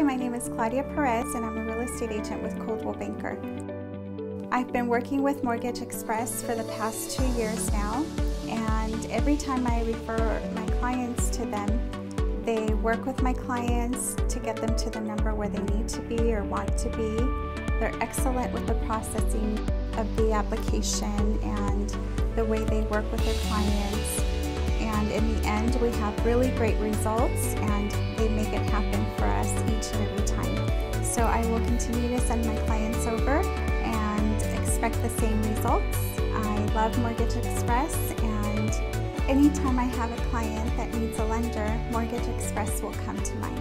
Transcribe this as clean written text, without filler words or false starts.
Hi, my name is Claudia Perez and I'm a real estate agent with Coldwell Banker. I've been working with Mortgage Xpress for the past 2 years now, and every time I refer my clients to them, they work with my clients to get them to the number where they need to be or want to be. They're excellent with the processing of the application and the way they work with their clients. And in the end, we have really great results and they make it happen for us each and every time. So I will continue to send my clients over and expect the same results. I love Mortgage Xpress, and anytime I have a client that needs a lender, Mortgage Xpress will come to mind.